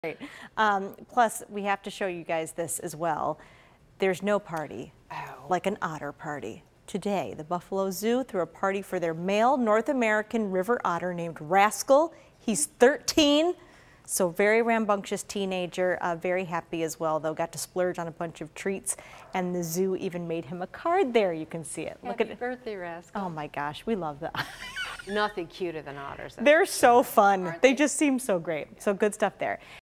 Right. Plus, we have to show you guys this as well. There's no party like an otter party. Today, the Buffalo Zoo threw a party for their male North American river otter named Rascal. He's 13, so very rambunctious teenager, very happy as well, though. Got to splurge on a bunch of treats, and the zoo even made him a card there. You can see it. Happy Look at it. Birthday, Rascal. Oh my gosh, we love that. Nothing cuter than otters. They're so fun. They just seem so great. So good stuff there.